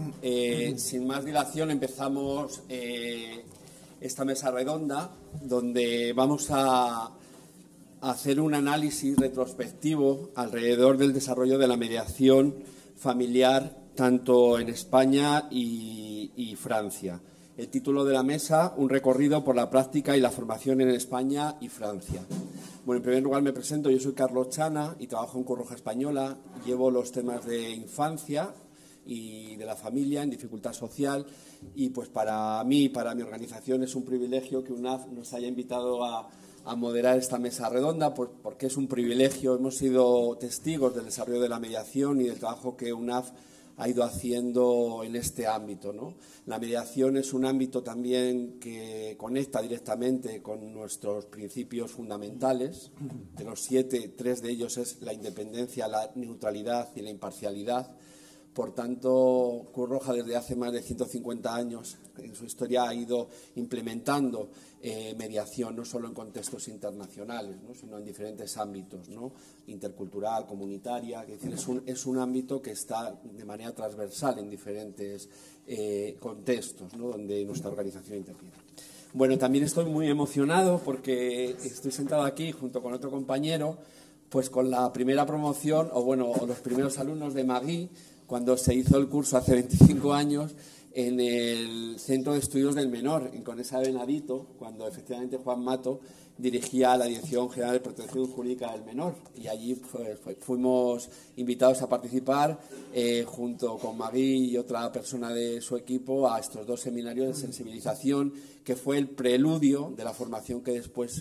Sin más dilación empezamos esta mesa redonda donde vamos a hacer un análisis retrospectivo alrededor del desarrollo de la mediación familiar tanto en España y Francia. El título de la mesa, un recorrido por la práctica y la formación en España y Francia. Bueno, en primer lugar me presento, yo soy Carlos Chana y trabajo en Cruz Roja Española, llevo los temas de infancia y de la familia en dificultad social y pues para mí y para mi organización es un privilegio que UNAF nos haya invitado a moderar esta mesa redonda porque es un privilegio, hemos sido testigos del desarrollo de la mediación y del trabajo que UNAF ha ido haciendo en este ámbito, ¿no? La mediación es un ámbito también que conecta directamente con nuestros principios fundamentales. De los 7, 3 de ellos es la independencia, la neutralidad y la imparcialidad. Por tanto, Cruz Roja desde hace más de 150 años en su historia ha ido implementando mediación, no solo en contextos internacionales, ¿no?, sino en diferentes ámbitos, ¿no?, intercultural, comunitaria. Es un ámbito que está de manera transversal en diferentes contextos, ¿no?, donde nuestra organización interviene. Bueno, también estoy muy emocionado porque estoy sentado aquí junto con otro compañero, pues con la primera promoción, o los primeros alumnos de Magui, cuando se hizo el curso hace 25 años en el Centro de Estudios del Menor, en Conesa de Benavito, cuando efectivamente Juan Mato dirigía la Dirección General de Protección Jurídica del Menor. Y allí fuimos invitados a participar junto con Magui y otra persona de su equipo a estos 2 seminarios de sensibilización, que fue el preludio de la formación que después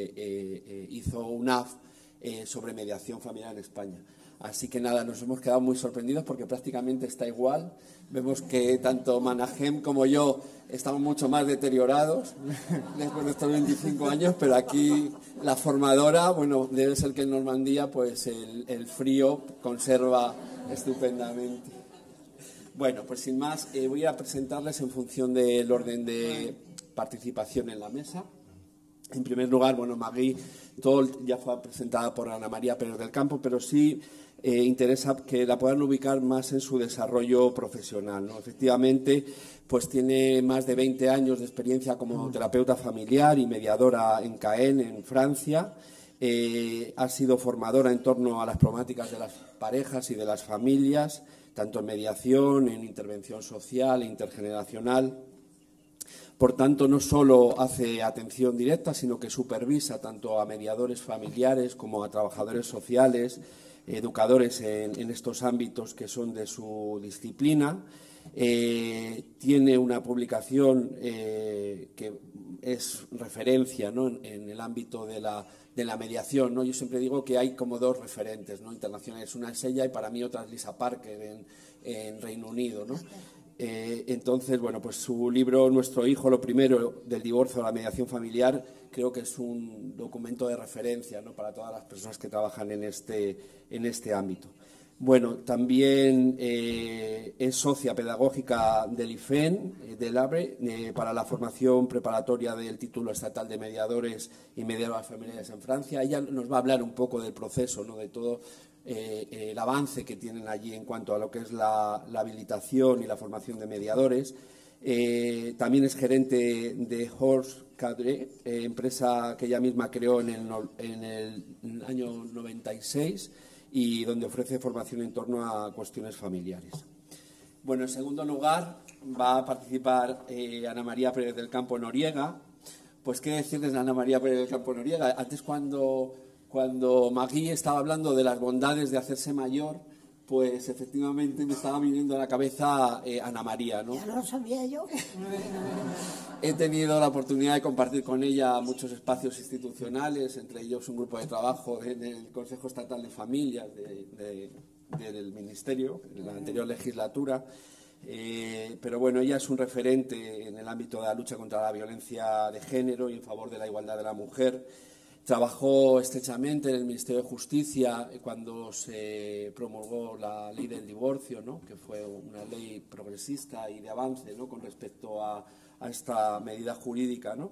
hizo UNAF sobre mediación familiar en España. Así que nada, nos hemos quedado muy sorprendidos porque prácticamente está igual. Vemos que tanto Manahem como yo estamos mucho más deteriorados después de estos 25 años, pero aquí la formadora, bueno, debe ser que en Normandía pues el frío conserva estupendamente. Bueno, pues sin más, voy a presentarles en función del orden de participación en la mesa. En primer lugar, bueno, Magui, todo ya fue presentada por Ana María Pérez del Campo, pero sí interesa que la puedan ubicar más en su desarrollo profesional, ¿no? Efectivamente, pues tiene más de 20 años de experiencia como terapeuta familiar y mediadora en Caen, en Francia. Ha sido formadora en torno a las problemáticas de las parejas y de las familias, tanto en mediación, en intervención social e intergeneracional. Por tanto, no solo hace atención directa, sino que supervisa tanto a mediadores familiares como a trabajadores sociales, educadores en estos ámbitos que son de su disciplina. Tiene una publicación que es referencia, ¿no?, en el ámbito de la mediación, ¿no? Yo siempre digo que hay como 2 referentes, ¿no?, internacionales. Una es ella y para mí otra es Lisa Parker en Reino Unido, ¿no? Entonces, bueno, pues su libro Nuestro hijo, lo primero, del divorcio a la mediación familiar, creo que es un documento de referencia, ¿no?, para todas las personas que trabajan en este ámbito. Bueno, también es socia pedagógica del IFEN, del ABRE, para la formación preparatoria del título estatal de mediadores y mediadoras familiares en Francia. Ella nos va a hablar un poco del proceso, ¿no?, de todo el avance que tienen allí en cuanto a lo que es la habilitación y la formación de mediadores. También es gerente de Horst Cadre, empresa que ella misma creó en el año 96 y donde ofrece formación en torno a cuestiones familiares. Bueno, en segundo lugar va a participar Ana María Pérez del Campo Noriega. Pues qué decirles de Ana María Pérez del Campo Noriega. Antes cuando Magui estaba hablando de las bondades de hacerse mayor, pues efectivamente me estaba viniendo a la cabeza Ana María, ¿no? Ya lo sabía yo. He tenido la oportunidad de compartir con ella muchos espacios institucionales, entre ellos un grupo de trabajo en el Consejo Estatal de Familias del Ministerio, en la anterior legislatura. Pero bueno, ella es un referente en el ámbito de la lucha contra la violencia de género y en favor de la igualdad de la mujer. Trabajó estrechamente en el Ministerio de Justicia cuando se promulgó la ley del divorcio, ¿no?, que fue una ley progresista y de avance, ¿no?, con respecto a esta medida jurídica, ¿no?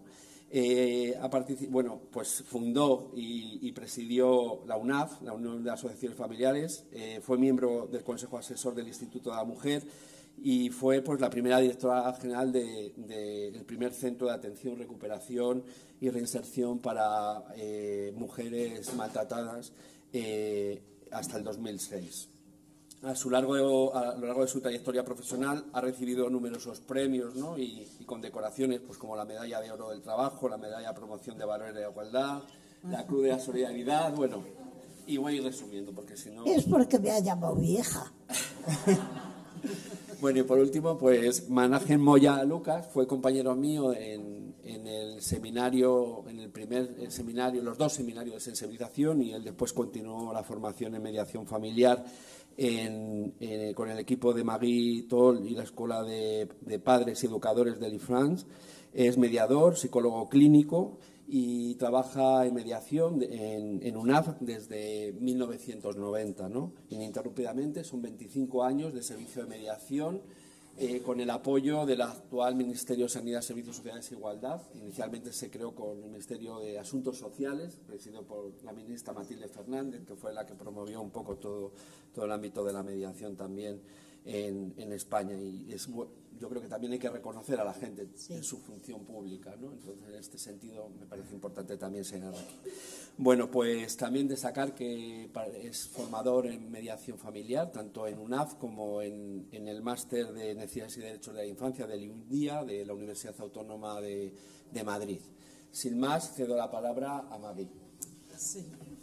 Pues fundó y presidió la UNAF, la Unión de Asociaciones Familiares, fue miembro del Consejo Asesor del Instituto de la Mujer y fue pues la primera directora general del primer centro de atención, recuperación y reinserción para mujeres maltratadas hasta el 2006. A lo largo de su trayectoria profesional ha recibido numerosos premios, ¿no? y condecoraciones, pues como la Medalla de Oro del Trabajo, la Medalla de Promoción de Valores de la Igualdad, la Cruz de la Solidaridad, bueno, y voy a ir resumiendo porque si no... Es porque me ha llamado vieja. Bueno, y por último, pues Managen Moya Lucas fue compañero mío en el seminario, en el primer seminario, los dos seminarios de sensibilización, y él después continuó la formación en mediación familiar con el equipo de Magui Toll y la Escuela de Padres y Educadores de l'Ifrance. Es mediador, psicólogo clínico y trabaja en mediación en UNAF desde 1990, ¿no? Ininterrumpidamente, son 25 años de servicio de mediación con el apoyo del actual Ministerio de Sanidad, Servicios Sociales e Igualdad. Inicialmente se creó con el Ministerio de Asuntos Sociales, presidido por la ministra Matilde Fernández, que fue la que promovió un poco todo el ámbito de la mediación también en España. Y yo creo que también hay que reconocer a la gente en su función pública, ¿no? Entonces, en este sentido, me parece importante también señalar aquí. Bueno, pues también destacar que es formador en mediación familiar, tanto en UNAF como en el Máster de Necesidades y Derechos de la Infancia del IUNDIA, de la Universidad Autónoma de Madrid. Sin más, cedo la palabra a Marie. Sí.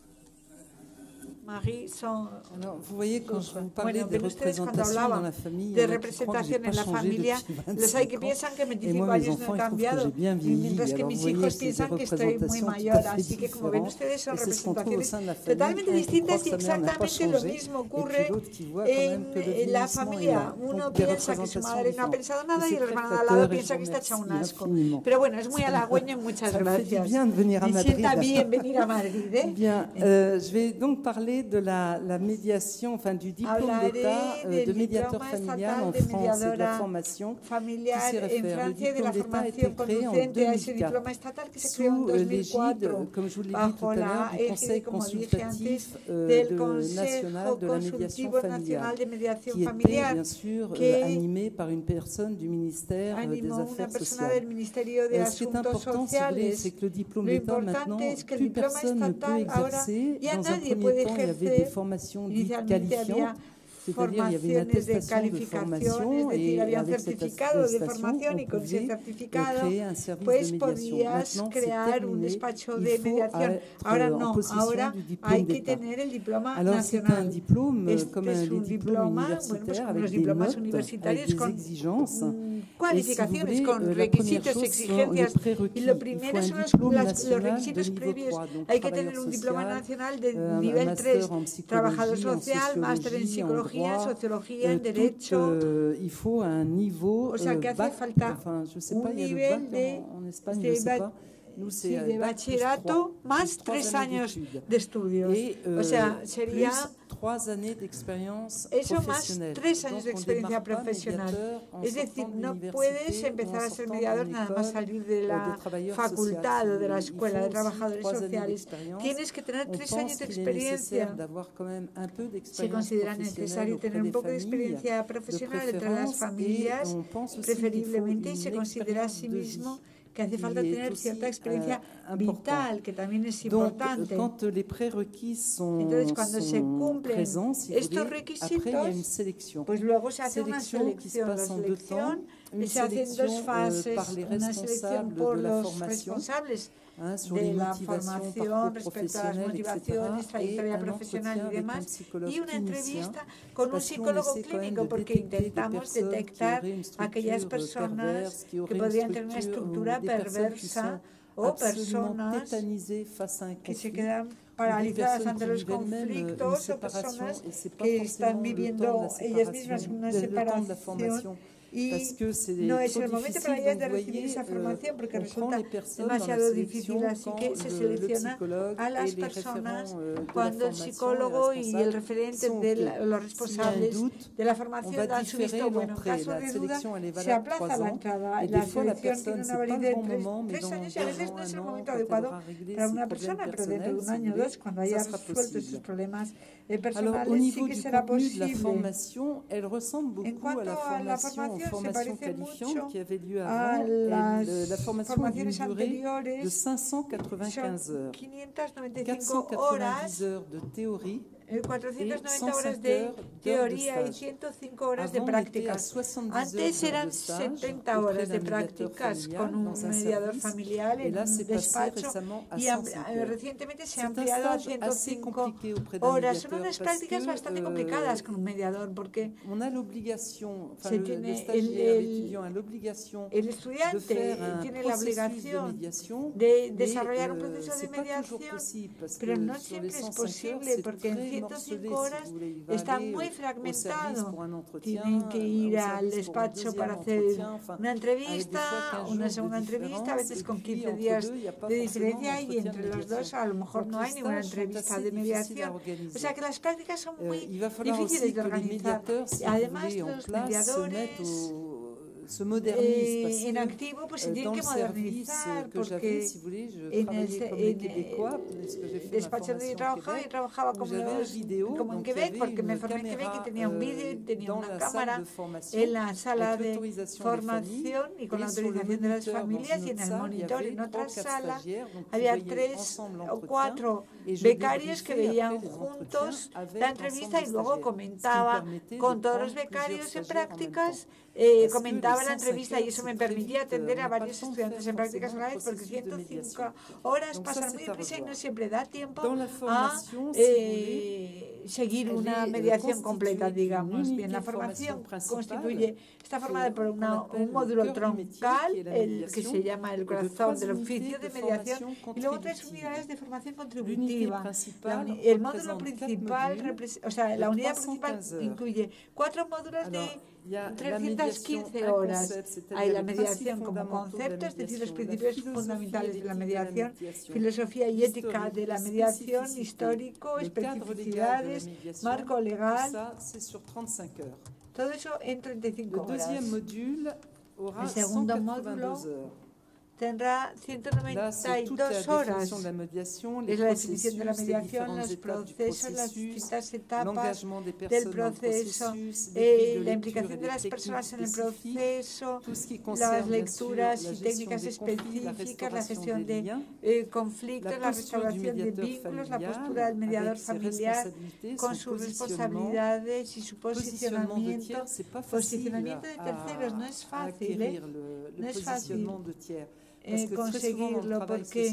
Marie son... Alors, vous voyez, quand je vous parlais de ustedes cuando représentation dans hablaban la famille, de representación en la familia, los hay que piensan que 25 años no he cambiado, mientras que mis hijos piensan que estoy muy mayor. Así que, como ven ustedes, son representaciones totalmente distintas y exactamente lo mismo ocurre en la familia. Uno piensa que su madre no ha pensado nada y el hermano de al lado piensa que está hecha un asco. Pero bueno, es muy halagüeño y muchas gracias. Me sienta bien venir a Madrid. Bien, je vais donc parler de la médiation, enfin du diplôme d'État de médiateur familial en France et de la formation qui s'y réfère. Le diplôme d'État a été créé en 2004 sous l'égide, comme je vous l'ai dit tout à l'heure, du Conseil consultatif national de la médiation familiale, qui était bien sûr animé par une personne du ministère des Affaires sociales. Ce qui est important, c'est que le diplôme d'État, maintenant, plus personne ne peut exercer. Dans un premier temps, il y avait des formations dites qualifiantes, c'est-à-dire il y avait une attestation de formation et avec cette attestation, on pouvait créer un service de médiation. Maintenant, c'est terminé, il faut être en possession du diplôme d'État. Alors, c'est un diplôme comme les diplômes universitaires avec des notes, avec des exigences. Cualificaciones con requisitos y exigencias, y lo primero son los requisitos previos. Hay que tener un diploma nacional de nivel 3, trabajador social, máster en psicología, sociología, en derecho. O sea que hace falta un nivel de bachillerato más 3 años de estudios. O sea, sería eso más 3 años de experiencia profesional. Es decir, no puedes empezar a ser mediador nada más salir de la facultad o de la escuela de trabajadores sociales. Tienes que tener 3 años de experiencia. Se considera necesario tener un poco de experiencia profesional entre las familias, preferiblemente, y se considera a sí mismo que hace falta tener cierta experiencia vital, que también es importante. Entonces, cuando se cumplen estos requisitos, pues luego se hace una selección. La selección se hace en 2 fases, una selección por los responsables de la formación respecto a las motivaciones, trayectoria profesional y demás, y una entrevista con un psicólogo clínico, porque intentamos detectar aquellas personas que podrían tener una estructura perversa o personas que se quedan paralizadas ante los conflictos o personas que están viviendo ellas mismas una separación y no es el momento para ellas de recibir esa formación porque resulta demasiado difícil, así que se selecciona a las personas cuando el psicólogo y el referente de los responsables de la formación dan su visto bueno. En caso de duda, se aplaza la entrada. La selección tiene una validez de 3 años y a veces no es el momento adecuado para una persona, pero dentro de 1 año o 2, cuando haya resuelto sus problemas personales, sí que será posible. En cuanto a la formación, se parece mucho a las formaciones anteriores. Son 595 horas, 490 horas de teoría y 105 horas de prácticas. Antes eran 70 horas de prácticas con un mediador familiar en un despacho y recientemente se ha ampliado a 105 horas. Son unas prácticas bastante complicadas con un mediador porque se tiene el estudiante tiene la obligación de desarrollar un proceso de mediación, pero no siempre es posible porque en 105 horas está muy fragmentado. Tienen que ir al despacho para hacer una entrevista, una segunda entrevista, a veces con 15 días de diferencia y entre los dos a lo mejor no hay ninguna entrevista de mediación. O sea que las prácticas son muy difíciles de organizar. Además, los mediadores en activo pues se tienen que modernizar porque en el despacho donde yo trabajaba como en Quebec porque me formé en Quebec y tenía un vídeo y tenía una cámara en la sala de formación y con la autorización de las familias y en el monitor en otra sala había 3 o 4 becarios que veían juntos la entrevista y luego comentaba con todos los becarios en prácticas. Comentaba la entrevista y eso me permitía atender a varios estudiantes en prácticas a la vez porque 105 horas pasan muy deprisa y no siempre da tiempo a seguir una mediación completa, digamos. Bien, la formación está formada por un módulo troncal, el que se llama el corazón del oficio de mediación, y luego 3 unidades de formación contributiva. El módulo principal, o sea, la unidad principal incluye 4 módulos de 315 horas. Hay la mediación como concepto, es decir, los principios fundamentales de la mediación, filosofía y ética de la mediación, histórico, especificidades, marco legal. Todo eso en 35 horas. El segundo módulo tendrá 192 horas. Es la definición de la mediación, los procesos, las distintas etapas del proceso, la implicación de las personas en el proceso, las lecturas y técnicas específicas, la gestión de conflictos, la restauración de vínculos, la postura del mediador familiar con sus responsabilidades y su posicionamiento. Posicionamiento de terceros no es fácil, no es fácil. Conseguirlo porque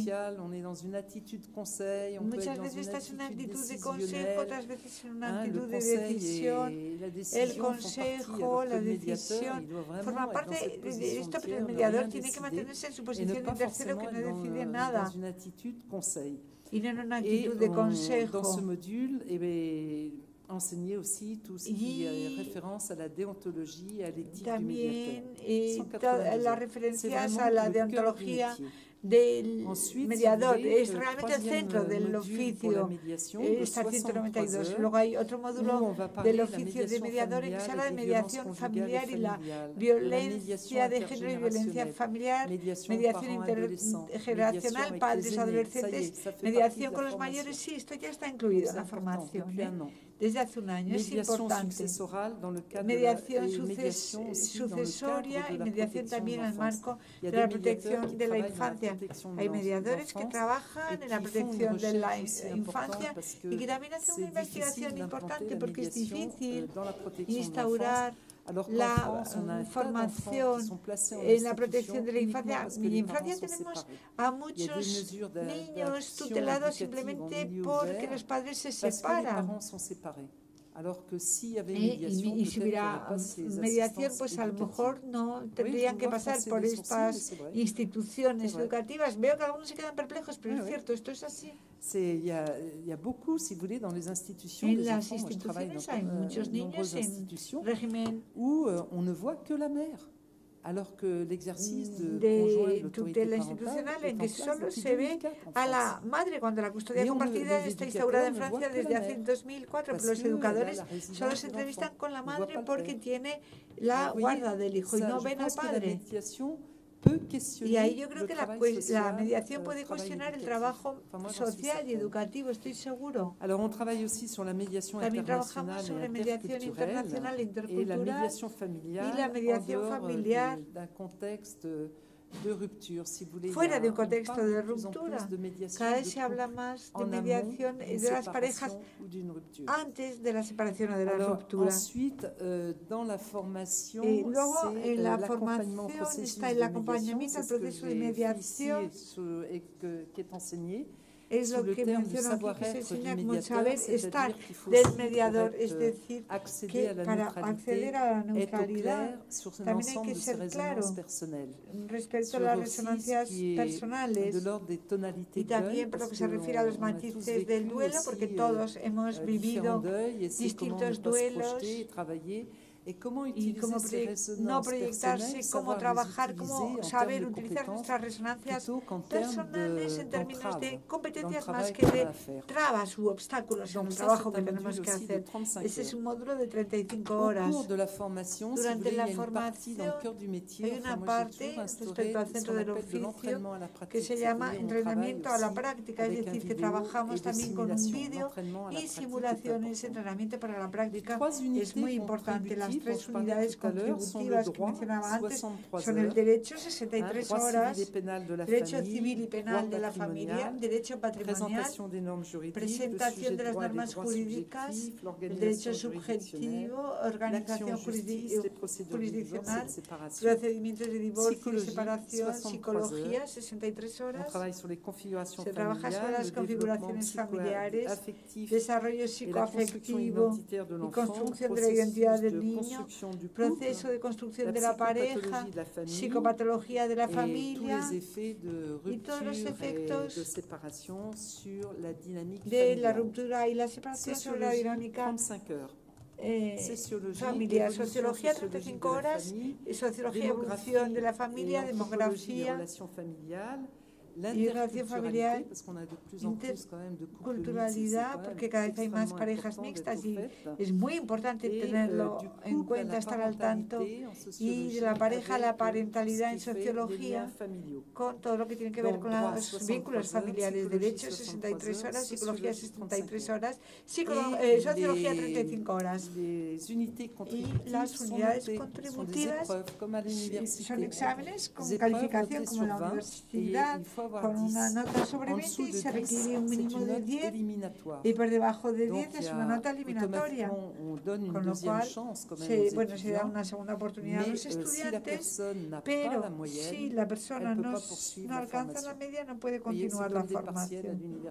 muchas veces estás en una actitud de consejo, otras veces en una actitud de decisión. El consejo, la decisión forma parte de esto, pero el mediador tiene que mantenerse en su posición de tercero que no decide nada y no en una actitud de consejo. Enseigner aussi tout ce qui est référence à la déontologie et à l'éthique du médiateur. También las referencias a la deontología del mediador es realmente el centro del oficio. Está 192. Luego hay otro módulo del oficio de mediador en que se habla de mediación familiar y la violencia de género y violencia familiar, mediación intergeneracional, padres, adolescentes, mediación con los mayores. Sí, esto ya está incluido en la formación. Desde hace un año es importante. Mediación sucesoria y mediación también en el marco de la protección de la infancia. Hay mediadores que trabajan en la protección de la infancia y que también hacen una investigación importante porque es difícil instaurar la formación en la protección de la infancia. En Francia tenemos a muchos niños tutelados simplemente porque los padres se separan. Y si hubiera mediación, pues a lo mejor no tendrían que pasar por estas instituciones educativas. Veo que algunos se quedan perplejos, pero es cierto, esto es así. Il y a beaucoup, si vous voulez, dans les institutions. En las instituciones hay muchos niños en régimen où on ne voit que la mère. Alors que l'exercice de tutela institucional en que solo se ve a la madre cuando la custodia compartida está instaurada en Francia desde hace 2004, pero los educadores solo se entrevistan con la madre porque tiene la guarda del hijo y no ven al padre. Y ahí yo creo que la mediación puede cuestionar el trabajo social y educativo, estoy seguro. También trabajamos sobre mediación internacional e intercultural y la mediación familiar fuera de un contexto de ruptura. Cada vez se habla más de mediación de las parejas antes de la separación o de la ruptura. Y luego en la formación está el acompañamiento al proceso de mediación. Es lo que menciono aquí, que se enseña como el saber estar del mediador, es decir, que para acceder a la neutralidad también hay que ser claro respecto a las resonancias personales y también por lo que se refiere a los matices del duelo, porque todos hemos vivido distintos duelos. Y cómo no proyectarse, cómo trabajar, cómo saber utilizar nuestras resonancias personales en términos de competencias más que de trabas u obstáculos en el trabajo que tenemos que hacer. Ese es un módulo de 35 horas. Durante la formación hay una parte respecto al centro del oficio que se llama entrenamiento a la práctica, es decir, que trabajamos también con un vídeo y simulaciones, entrenamiento para la práctica. Es muy importante. Las tres unidades contributivas que mencionaba antes son el derecho, 63 horas, derecho civil y penal de la familia, derecho patrimonial, presentación de las normas jurídicas, el derecho subjetivo, organización jurisdiccional, procedimientos de divorcio y separación, psicología, 63 horas. Se trabaja sobre las configuraciones familiares, desarrollo psicoafectivo y construcción de la identidad del niño, proceso de construcción de la pareja, psicopatología de la familia y todos los efectos de la ruptura y la separación sobre la dinámica familiar. Sociología, 35 horas, sociología, evolución de la familia, demografía y relación familiar, interculturalidad, porque cada vez hay más parejas mixtas y es muy importante tenerlo en cuenta, estar al tanto, y de la pareja, la parentalidad en sociología, con todo lo que tiene que ver con los vínculos familiares, derecho 63 horas, psicología 63 horas, sociología 35 horas. Y las unidades contributivas son exámenes con calificación como la universidad, con una nota sobre 20 y se requiere un mínimo de 10 y por debajo de 10 es una nota eliminatoria, con lo cual se da una segunda oportunidad a los estudiantes, pero si la persona no alcanza la media no puede continuar la formación.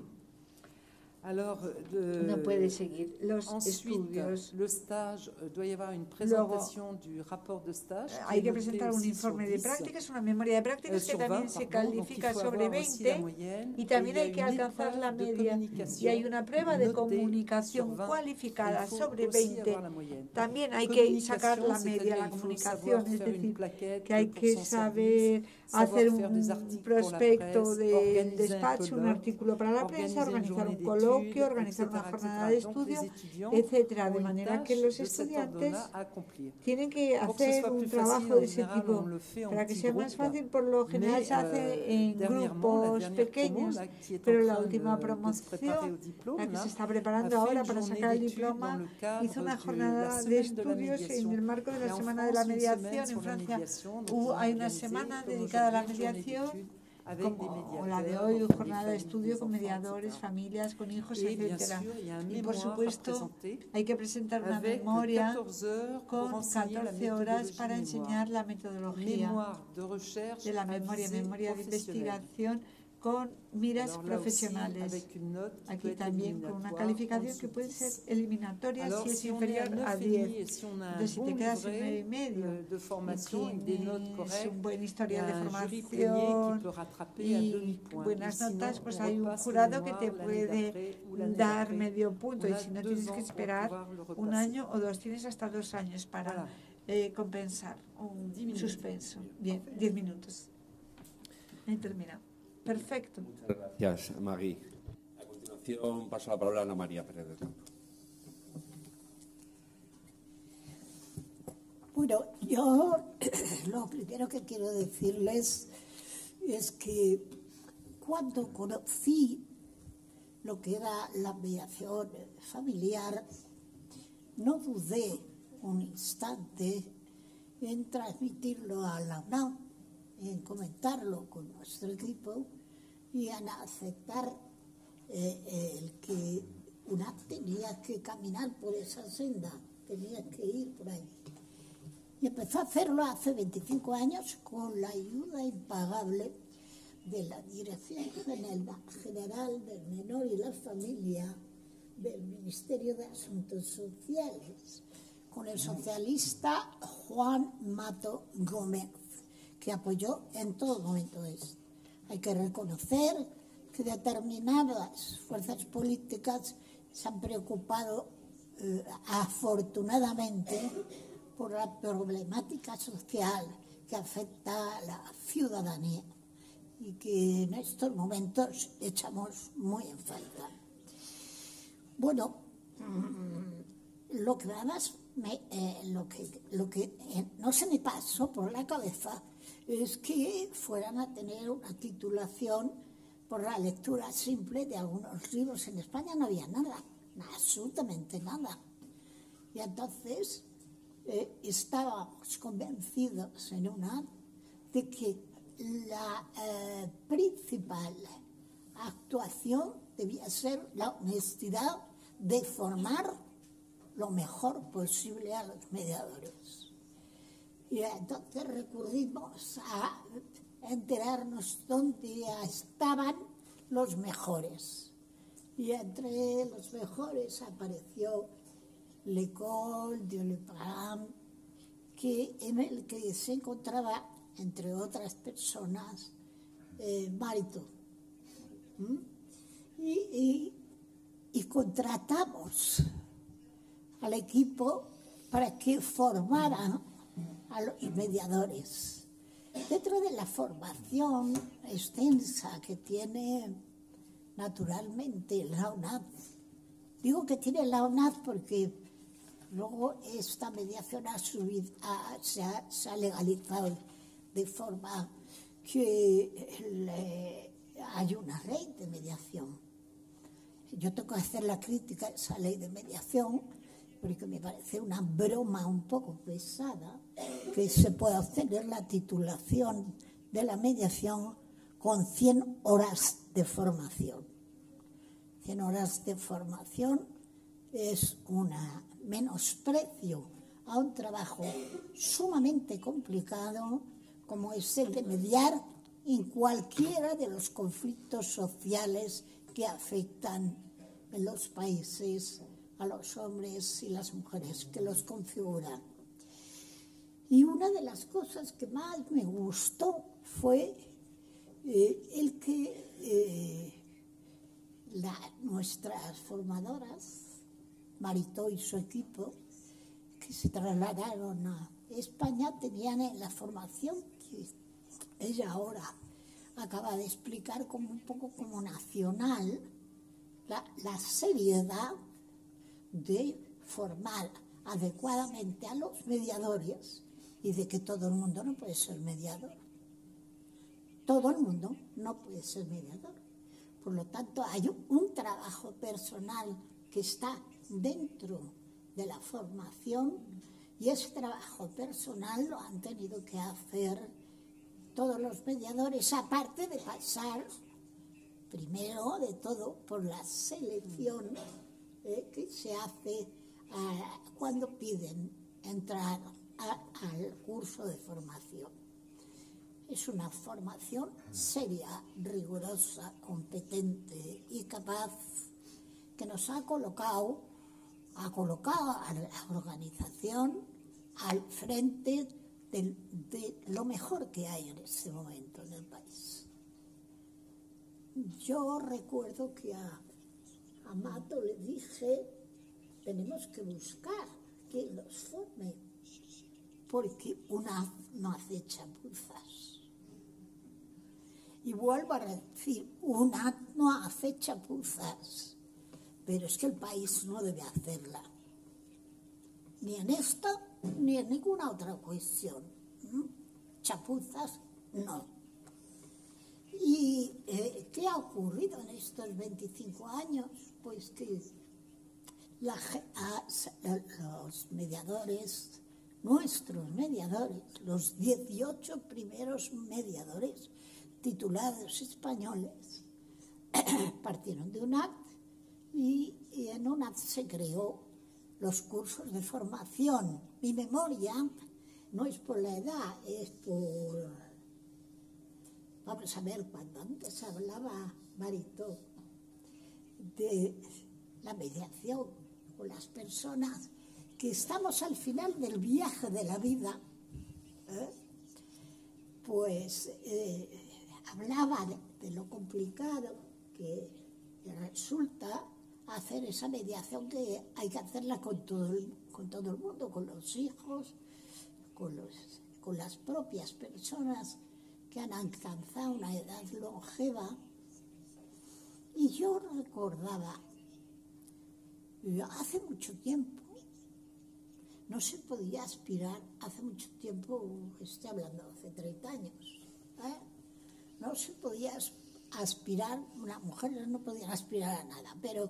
No puede seguir los estudios. Luego, hay que presentar un informe de prácticas, una memoria de prácticas que también se califica sobre 20 y también hay que alcanzar la media. Y hay una prueba de comunicación cualificada sobre 20. También hay que sacar la media, la comunicación, es decir, que hay que saber hacer un prospecto del despacho, un artículo para la prensa, organizar un coloquio, organizar una jornada de estudio, etcétera, de manera que los estudiantes tienen que hacer un trabajo de ese tipo. Para que sea más fácil, por lo general se hace en grupos pequeños, pero la última promoción, la que se está preparando ahora para sacar el diploma, hizo una jornada de estudios en el marco de la Semana de la Mediación en Francia. Hay una semana dedicada a la mediación, como la de hoy, jornada de estudio con mediadores, familias, con hijos, etcétera. Y por supuesto hay que presentar una memoria con 14 horas para enseñar la metodología de la memoria de investigación con miras profesionales. Aquí también con una calificación que puede ser eliminatoria si es inferior a 10. Entonces, si te quedas en 9,5 y tienes un buen historial de formación y buenas notas, pues hay un jurado que te puede dar medio punto, y si no tienes que esperar un año o dos, tienes hasta 2 años para compensar un suspenso. Bien, 10 minutos. He terminado. Perfecto. Muchas gracias, Magui. A continuación paso la palabra a Ana María Pérez del Campo. Bueno, yo lo primero que quiero decirles es que cuando conocí lo que era la mediación familiar, no dudé un instante en transmitirlo a la UNAM, en comentarlo con nuestro equipo y en aceptar el que UNAM tenía que caminar por esa senda, tenía que ir por ahí. Y empezó a hacerlo hace 25 años con la ayuda impagable de la Dirección General del Menor y la Familia del Ministerio de Asuntos Sociales, con el socialista Juan Mato Gómez, que apoyó en todo momento esto. Hay que reconocer que determinadas fuerzas políticas se han preocupado afortunadamente por la problemática social que afecta a la ciudadanía y que en estos momentos echamos muy en falta. Bueno, lo que además lo que no se me pasó por la cabeza es que fueran a tener una titulación por la lectura simple de algunos libros. En España no había nada, absolutamente nada. Y entonces estábamos convencidos en UNAM de que la principal actuación debía ser la honestidad de formar lo mejor posible a los mediadores. Y entonces recurrimos a enterarnos dónde estaban los mejores. Y entre los mejores apareció L'École de l'Épargne, en el que se encontraba, entre otras personas, Maritot. Y contratamos al equipo para que formaran a los mediadores. Dentro de la formación extensa que tiene naturalmente la UNAD, digo que tiene la UNAD porque luego esta mediación se ha legalizado de forma que hay una ley de mediación. Yo tengo que hacer la crítica a esa ley de mediación porque me parece una broma un poco pesada que se pueda obtener la titulación de la mediación con 100 horas de formación. 100 horas de formación es un menosprecio a un trabajo sumamente complicado como es el de mediar en cualquiera de los conflictos sociales que afectan en los países a los hombres y las mujeres que los configuran. Y una de las cosas que más me gustó fue el que nuestras formadoras, Maritot y su equipo, que se trasladaron a España, tenían en la formación que ella ahora acaba de explicar como un poco como nacional, la seriedad de formar adecuadamente a los mediadores y de que todo el mundo no puede ser mediador. Todo el mundo no puede ser mediador. Por lo tanto, hay un trabajo personal que está dentro de la formación y ese trabajo personal lo han tenido que hacer todos los mediadores, aparte de pasar primero de todo por la selección que se hace cuando piden entrar al curso de formación. es una formación seria, rigurosa, competente y capaz que nos ha colocado a la organización al frente de lo mejor que hay en este momento en el país. Yo recuerdo que a Mato le dije, tenemos que buscar quien los forme, porque una no hace chapuzas. Y vuelvo a decir, una no hace chapuzas, pero es que el país no debe hacerla, ni en esta ni en ninguna otra cuestión. Chapuzas, no. ¿Y qué ha ocurrido en estos 25 años? Pues que los mediadores, nuestros mediadores, los 18 primeros mediadores titulados españoles, partieron de UNAD y en UNAD se creó los cursos de formación. Mi memoria no es por la edad, es por... Vamos a ver, cuando antes hablaba Marito de la mediación con las personas que estamos al final del viaje de la vida, pues hablaba de lo complicado que resulta hacer esa mediación, que hay que hacerla con todo el mundo, con los hijos, con las propias personas que han alcanzado una edad longeva. Y yo recordaba, hace mucho tiempo, no se podía aspirar, hace mucho tiempo, estoy hablando hace 30 años, no se podía aspirar, las mujeres no podían aspirar a nada, pero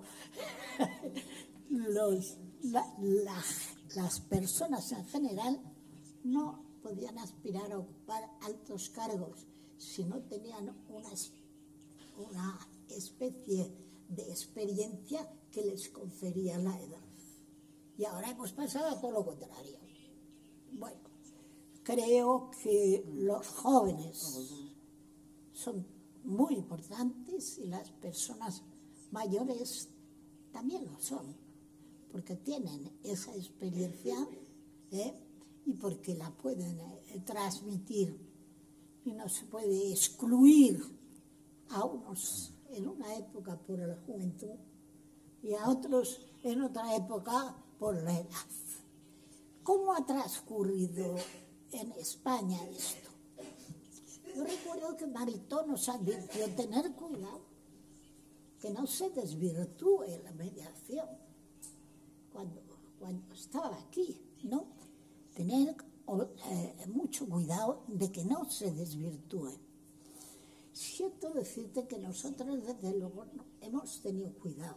las personas en general no podían aspirar a ocupar altos cargos si no tenían una especie de experiencia que les confería la edad. Y ahora hemos pasado a todo lo contrario. Bueno, creo que los jóvenes son muy importantes y las personas mayores también lo son, porque tienen esa experiencia y porque la pueden transmitir, y no se puede excluir a unos en una época por la juventud y a otros en otra época por la edad. ¿Cómo ha transcurrido en España esto? Yo recuerdo que Marito nos advirtió tener cuidado, que no se desvirtúe la mediación cuando estaba aquí, ¿no? Tener mucho cuidado de que no se desvirtúe. Siento decirte que nosotros desde luego no, hemos tenido cuidado,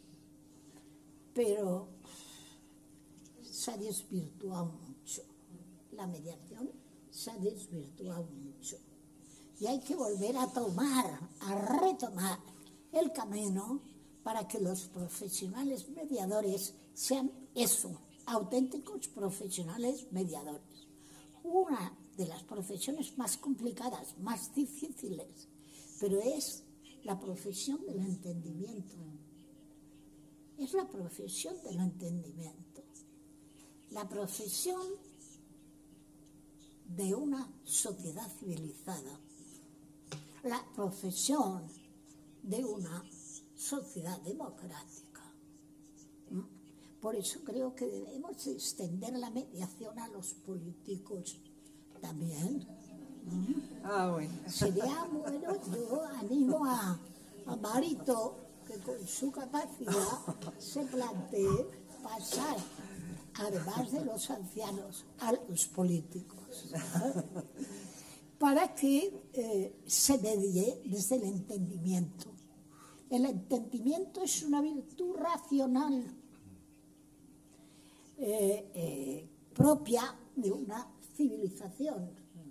pero se ha desvirtuado mucho. La mediación se ha desvirtuado mucho. Y hay que volver a retomar el camino para que los profesionales mediadores sean eso, auténticos profesionales mediadores. Una de las profesiones más complicadas, más difíciles, pero es la profesión del entendimiento. Es la profesión del entendimiento. La profesión de una sociedad civilizada. La profesión de una sociedad democrática. Por eso creo que debemos extender la mediación a los políticos también. Bueno. Sería bueno, yo animo a Marito que con su capacidad se plantee pasar, además de los ancianos, a los políticos, para que se medie desde el entendimiento. El entendimiento es una virtud racional propia de una civilización.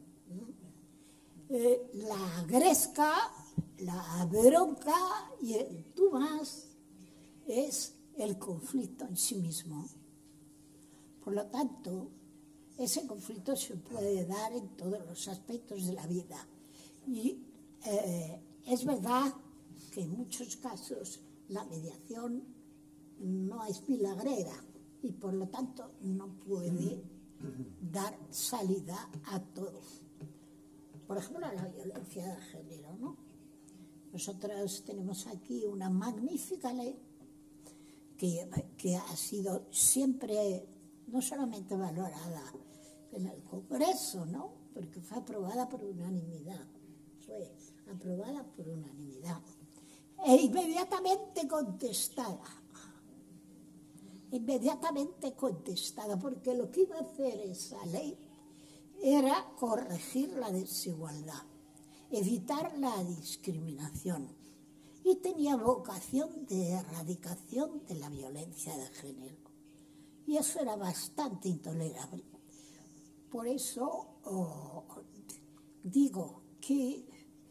La gresca, la bronca y el tú más es el conflicto en sí mismo. Por lo tanto, ese conflicto se puede dar en todos los aspectos de la vida. Y es verdad que en muchos casos la mediación no es milagrera y por lo tanto no puede dar salida a todo. Por ejemplo, a la violencia de género, ¿no? Nosotros tenemos aquí una magnífica ley que ha sido siempre no solamente valorada en el Congreso, ¿no? Porque fue aprobada por unanimidad. Fue aprobada por unanimidad. E inmediatamente contestada. Inmediatamente contestada, porque lo que iba a hacer esa ley era corregir la desigualdad, evitar la discriminación y tenía vocación de erradicación de la violencia de género. Y eso era bastante intolerable. Por eso digo que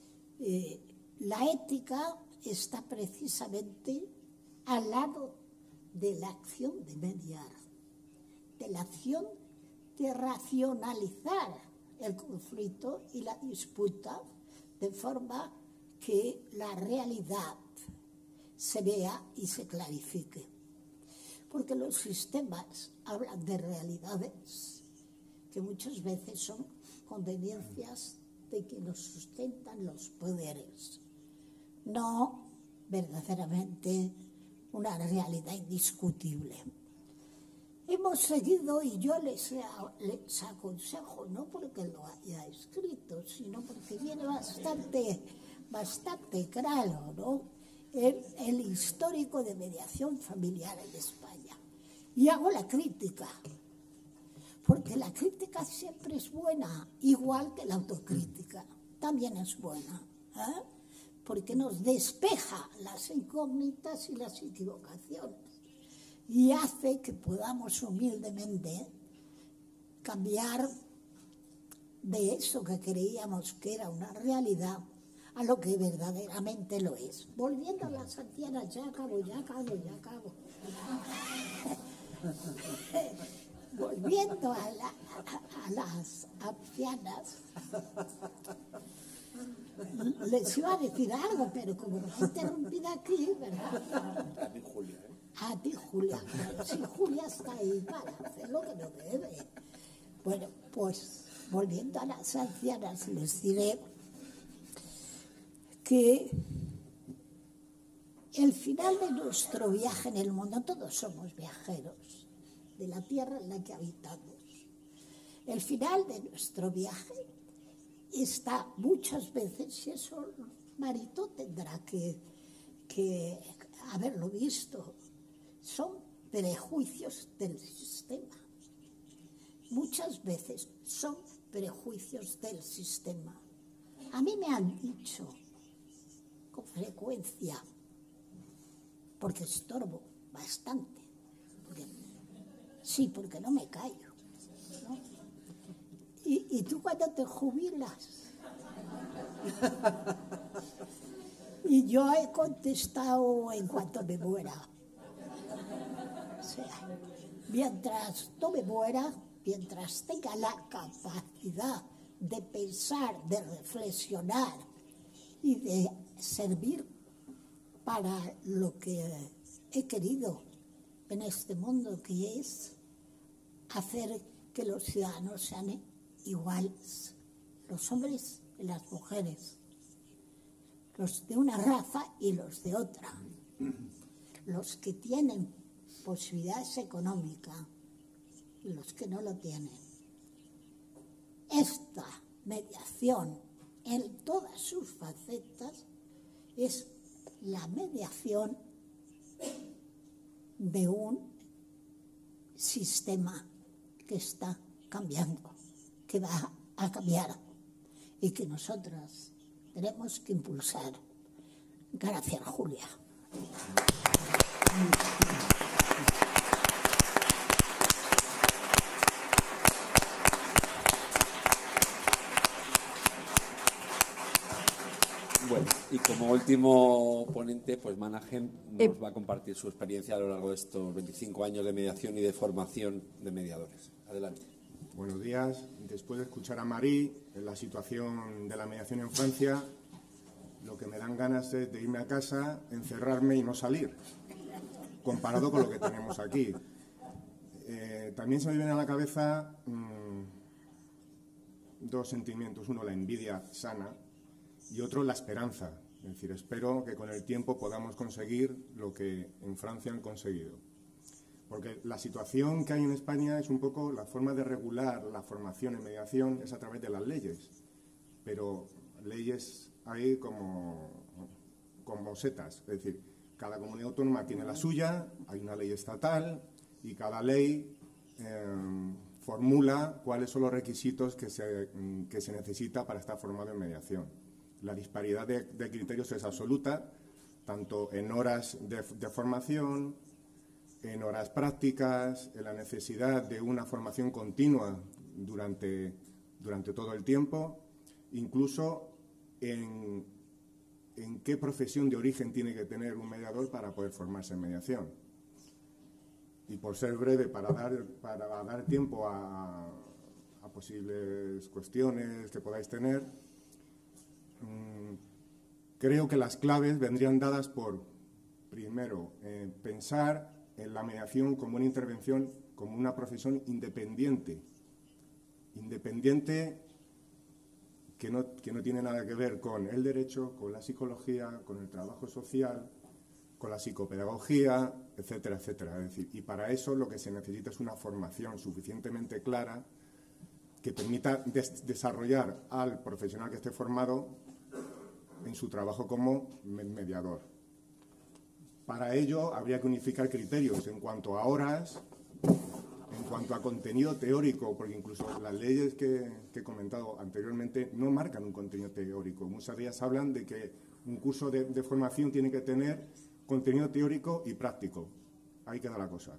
la ética está precisamente al lado de la acción de mediar, de la acción de racionalizar el conflicto y la disputa de forma que la realidad se vea y se clarifique. Porque los sistemas hablan de realidades que muchas veces son conveniencias de que nos sustentan los poderes, no verdaderamente una realidad indiscutible. Hemos seguido, y yo les aconsejo, no porque lo haya escrito, sino porque viene bastante claro, ¿no? El histórico de mediación familiar en España. Y hago la crítica, porque la crítica siempre es buena, igual que la autocrítica, también es buena, ¿eh? Porque nos despeja las incógnitas y las equivocaciones y hace que podamos humildemente cambiar de eso que creíamos que era una realidad a lo que verdaderamente lo es. Volviendo a las ancianas, ya acabo. Volviendo a las ancianas, les iba a decir algo, pero como me he interrumpido aquí, ¿verdad? A ti, Julia, ¿eh? A ti, Julia. Claro, si Julia está ahí para hacer lo que no debe. Bueno, pues volviendo a las ancianas, les diré que el final de nuestro viaje en el mundo, todos somos viajeros de la tierra en la que habitamos. El final de nuestro viaje está muchas veces, y eso Marito tendrá que haberlo visto, son prejuicios del sistema. Muchas veces son prejuicios del sistema. A mí me han dicho con frecuencia, porque estorbo bastante, porque no me callo, ¿no? ¿Y tú cuándo te jubilas? Y yo he contestado en cuanto me muera. O sea, mientras no me muera, mientras tenga la capacidad de pensar, de reflexionar y de servir para lo que he querido en este mundo, que es hacer que los ciudadanos sean iguales, los hombres y las mujeres, los de una raza y los de otra, los que tienen posibilidades económicas y los que no lo tienen. Esta mediación en todas sus facetas es la mediación de un sistema que está cambiando, que va a cambiar y que nosotras tenemos que impulsar. Gracias, Julia. Bueno, y como último ponente, pues Manahem nos va a compartir su experiencia a lo largo de estos 25 años de mediación y de formación de mediadores. Adelante. Buenos días. Después de escuchar a Marie en la situación de la mediación en Francia, lo que me dan ganas es de irme a casa, encerrarme y no salir, comparado con lo que tenemos aquí. También se me viene a la cabeza dos sentimientos. Uno, la envidia sana, y otro, la esperanza. Es decir, espero que con el tiempo podamos conseguir lo que en Francia han conseguido. Porque la situación que hay en España es un poco la forma de regular la formación en mediación es a través de las leyes. Pero leyes hay como setas. Es decir, cada comunidad autónoma tiene la suya, hay una ley estatal y cada ley formula cuáles son los requisitos que se necesita para estar formado en mediación. La disparidad de criterios es absoluta, tanto en horas de formación, en horas prácticas, en la necesidad de una formación continua durante todo el tiempo, incluso en qué profesión de origen tiene que tener un mediador para poder formarse en mediación. Y por ser breve, para dar tiempo a posibles cuestiones que podáis tener, creo que las claves vendrían dadas por, primero, pensar en la mediación como una intervención, como una profesión independiente. Independiente que no tiene nada que ver con el derecho, con la psicología, con el trabajo social, con la psicopedagogía, etcétera, etcétera. Es decir, y para eso lo que se necesita es una formación suficientemente clara que permita desarrollar al profesional que esté formado en su trabajo como mediador. Para ello habría que unificar criterios en cuanto a horas, en cuanto a contenido teórico, porque incluso las leyes que he comentado anteriormente no marcan un contenido teórico. Muchas de ellas hablan de que un curso de formación tiene que tener contenido teórico y práctico. Ahí queda la cosa.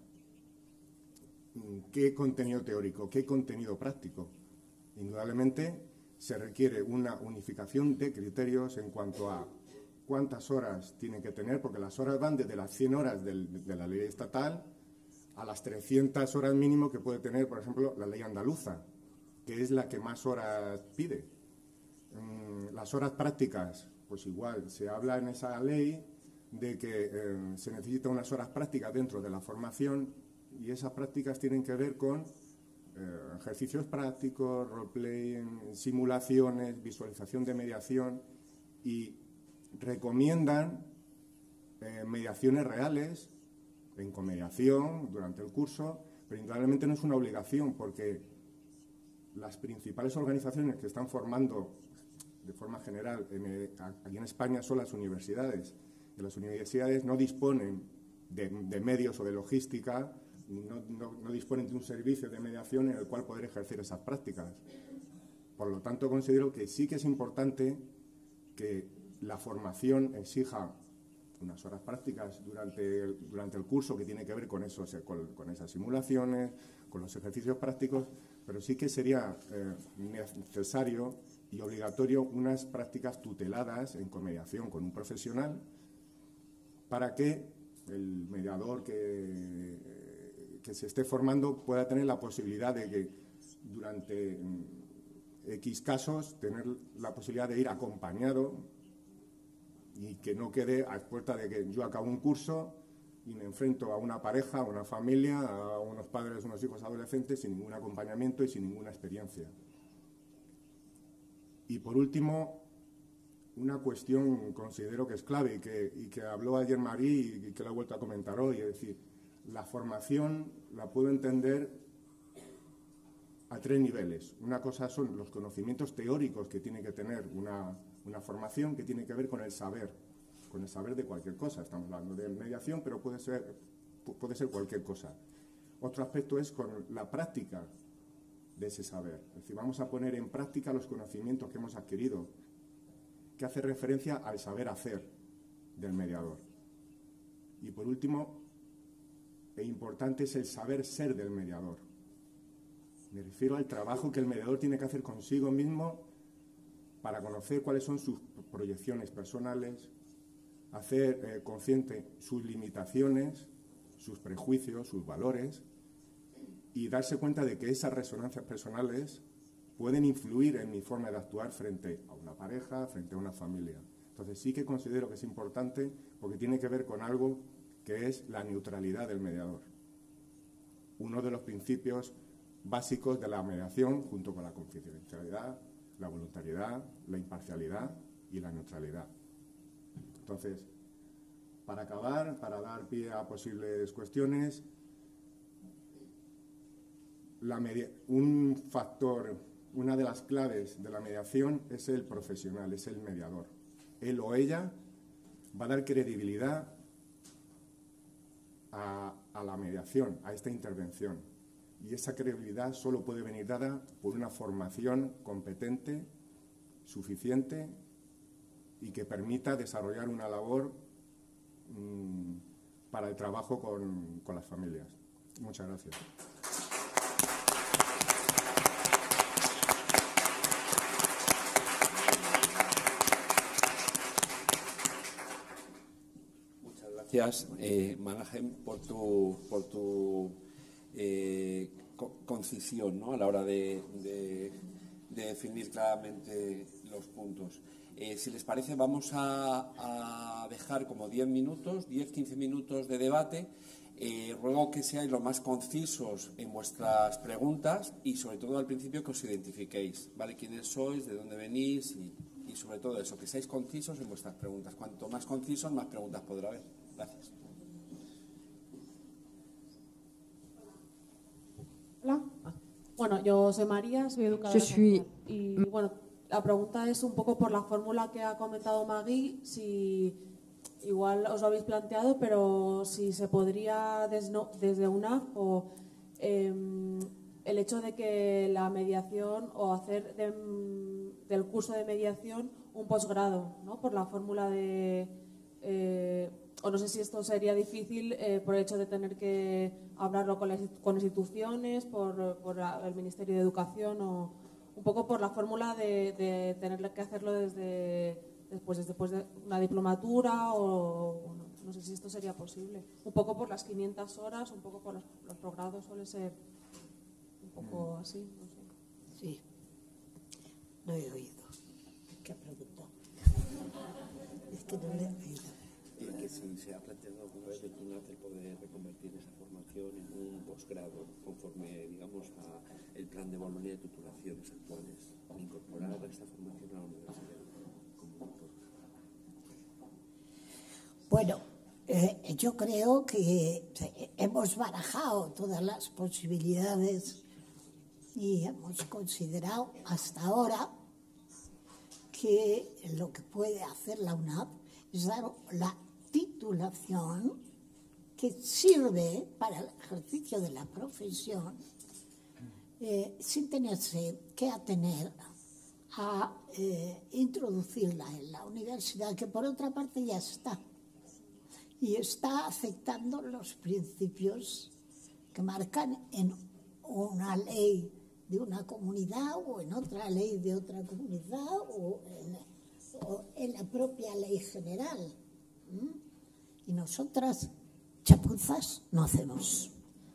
¿Qué contenido teórico? ¿Qué contenido práctico? Indudablemente se requiere una unificación de criterios en cuanto a cuántas horas tienen que tener, porque las horas van desde las 100 horas de la ley estatal a las 300 horas mínimo que puede tener, por ejemplo, la ley andaluza, que es la que más horas pide. Las horas prácticas, pues igual, se habla en esa ley de que se necesitan unas horas prácticas dentro de la formación y esas prácticas tienen que ver con ejercicios prácticos, roleplaying, simulaciones, visualización de mediación y recomiendan mediaciones reales en comediación durante el curso, pero indudablemente no es una obligación porque las principales organizaciones que están formando de forma general aquí en España son las universidades. Y las universidades no disponen de medios o de logística, no disponen de un servicio de mediación en el cual poder ejercer esas prácticas. Por lo tanto, considero que sí que es importante que la formación exija unas horas prácticas durante el curso que tiene que ver con esas simulaciones, con los ejercicios prácticos, pero sí que sería necesario y obligatorio unas prácticas tuteladas en comediación con un profesional para que el mediador que se esté formando pueda tener la posibilidad de que durante X casos tener la posibilidad de ir acompañado y que no quede a puerta de que yo acabo un curso y me enfrento a una pareja, a una familia, a unos padres, unos hijos adolescentes sin ningún acompañamiento y sin ninguna experiencia. Y por último, una cuestión considero que es clave y que habló ayer Marie y que la he vuelto a comentar hoy, es decir, la formación la puedo entender a 3 niveles. Una cosa son los conocimientos teóricos que tiene que tener una formación que tiene que ver con el saber de cualquier cosa. Estamos hablando de mediación, pero puede ser cualquier cosa. Otro aspecto es con la práctica de ese saber. Es decir, vamos a poner en práctica los conocimientos que hemos adquirido, que hace referencia al saber hacer del mediador. Y por último, e importante, es el saber ser del mediador. Me refiero al trabajo que el mediador tiene que hacer consigo mismo para conocer cuáles son sus proyecciones personales, hacer consciente sus limitaciones, sus prejuicios, sus valores, y darse cuenta de que esas resonancias personales pueden influir en mi forma de actuar frente a una pareja, frente a una familia. Entonces sí que considero que es importante porque tiene que ver con algo que es la neutralidad del mediador. Uno de los principios básicos de la mediación, junto con la confidencialidad, la voluntariedad, la imparcialidad y la neutralidad. Entonces, para acabar, para dar pie a posibles cuestiones, un factor, una de las claves de la mediación es el profesional, es el mediador. Él o ella va a dar credibilidad a la mediación, a esta intervención. Y esa credibilidad solo puede venir dada por una formación competente, suficiente y que permita desarrollar una labor para el trabajo con las familias. Muchas gracias. Gracias, Manahem, por tu concisión, ¿no?, a la hora de definir claramente los puntos. Si les parece, vamos a dejar como 10-15 minutos de debate. Ruego que seáis lo más concisos en vuestras preguntas y, sobre todo, al principio que os identifiquéis, ¿vale? Quiénes sois, de dónde venís y sobre todo eso, que seáis concisos en vuestras preguntas. Cuanto más concisos, más preguntas podrá haber. Gracias. Hola. Bueno, yo soy María, soy educadora social. Y bueno, la pregunta es un poco por la fórmula que ha comentado Maggie, si igual os lo habéis planteado, pero si se podría desde UNAF o el hecho de que la mediación o hacer del curso de mediación un posgrado, ¿no? Por la fórmula de... o no sé si esto sería difícil por el hecho de tener que hablarlo con instituciones, por el Ministerio de Educación, o un poco por la fórmula de tener que hacerlo después de una diplomatura, o no sé si esto sería posible. Un poco por las 500 horas, un poco por los posgrados suele ser un poco así, no sé. Sí, no he oído. ¿Qué pregunta? Es que no le he oído. Que si se ha planteado alguna vez el poder reconvertir esa formación en un posgrado conforme, digamos, a el plan de Bolonia de titulaciones actuales, incorporar esta formación a la universidad como Bueno, yo creo que hemos barajado todas las posibilidades y hemos considerado hasta ahora que lo que puede hacer la UNAP es dar la titulación que sirve para el ejercicio de la profesión sin tenerse que atener a introducirla en la universidad, que por otra parte ya está, y está aceptando los principios que marcan en una ley de una comunidad o en otra ley de otra comunidad o en la propia ley general. Y nosotras chapuzas no hacemos.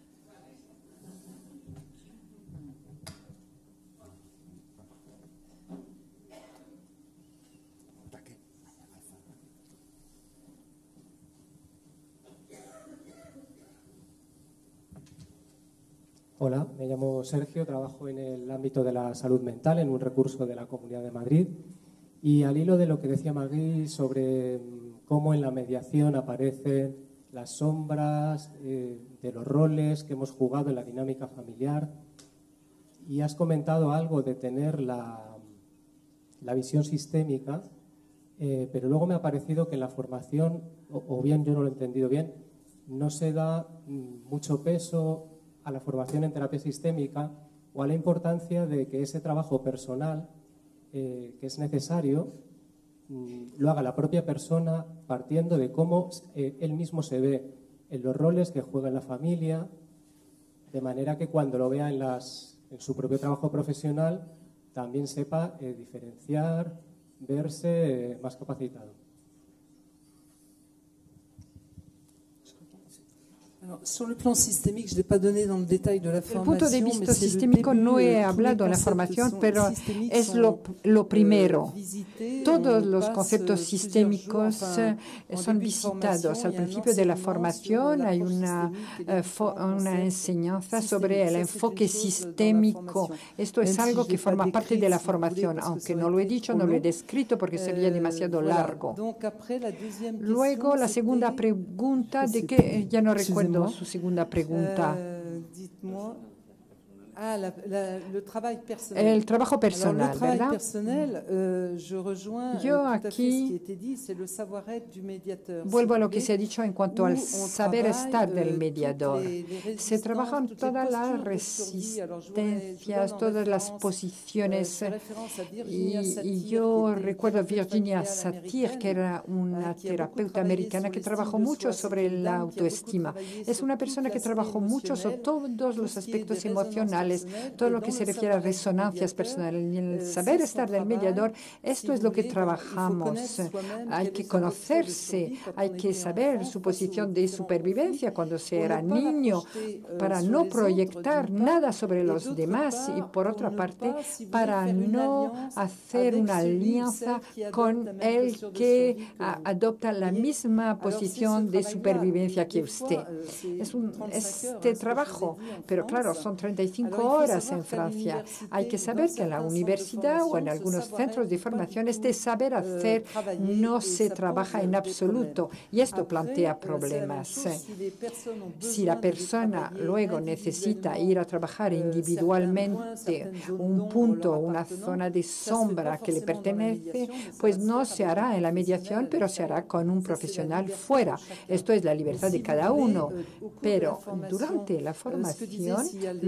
Hola, me llamo Sergio, trabajo en el ámbito de la salud mental en un recurso de la Comunidad de Madrid, y al hilo de lo que decía Magui sobre cómo en la mediación aparecen las sombras de los roles que hemos jugado en la dinámica familiar, y has comentado algo de tener la visión sistémica, pero luego me ha parecido que en la formación, o bien yo no lo he entendido bien, no se da mucho peso a la formación en terapia sistémica o a la importancia de que ese trabajo personal que es necesario lo haga la propia persona partiendo de cómo él mismo se ve en los roles que juega en la familia, de manera que cuando lo vea en su propio trabajo profesional también sepa diferenciar, verse más capacitado. Sur le plan sistémique, je n'ai pas donné dans le détail de la formación. El punto de vista sistémico no he hablado en la formación, pero es lo primero. Todos los conceptos sistémicos son visitados. Al principio de la formación hay una enseñanza sobre el enfoque sistémico. Esto es algo que forma parte de la formación, aunque no lo he dicho, no lo he descrito porque sería demasiado largo. Luego, la segunda pregunta, de que ya no recuerdo su segunda pregunta. El trabajo personal, ¿verdad? Yo aquí vuelvo a lo que se ha dicho en cuanto al saber estar del mediador. Se trabajan todas las resistencias, todas las posiciones. Y yo recuerdo a Virginia Satir, que era una terapeuta americana que trabajó mucho sobre la autoestima. Es una persona que trabajó mucho sobre todos los aspectos emocionales, todo lo que se refiere a resonancias personales. Y en el saber estar del mediador, esto es lo que trabajamos. Hay que conocerse, hay que saber su posición de supervivencia cuando se era niño, para no proyectar nada sobre los demás y, por otra parte, para no hacer una alianza con el que adopta la misma posición de supervivencia que usted. Es este trabajo, pero claro, son 35 horas en Francia. Hay que saber que en la universidad o en algunos centros de formación este saber hacer no se trabaja en absoluto y esto plantea problemas. Si la persona luego necesita ir a trabajar individualmente un punto, una zona de sombra que le pertenece, pues no se hará en la mediación, pero se hará con un profesional fuera. Esto es la libertad de cada uno. Pero durante la formación,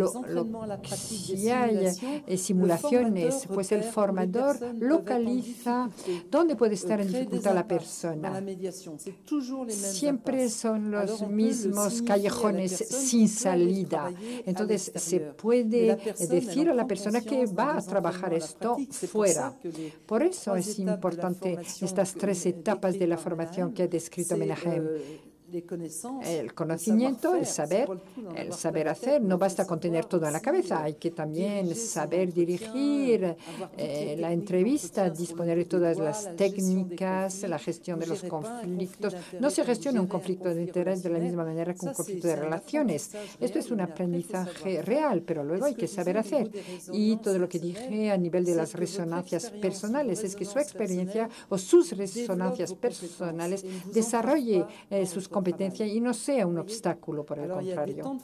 si hay simulaciones, pues el formador localiza dónde puede estar en dificultad la persona. Siempre son los mismos callejones sin salida. Entonces se puede decir a la persona que va a trabajar esto fuera. Por eso es importante estas 3 etapas de la formación que ha descrito Menahem. El conocimiento, el saber hacer, no basta con tener todo en la cabeza, hay que también saber dirigir la entrevista, disponer de todas las técnicas, la gestión de los conflictos. No se gestiona un conflicto de interés de la misma manera que un conflicto de relaciones. Esto es un aprendizaje real, pero luego hay que saber hacer. Y todo lo que dije a nivel de las resonancias personales es que su experiencia o sus resonancias personales desarrolle sus competencia y no sea un obstáculo, por el contrario.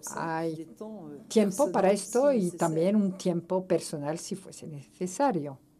Hay tiempo para esto y también un tiempo personal si fuese necesario.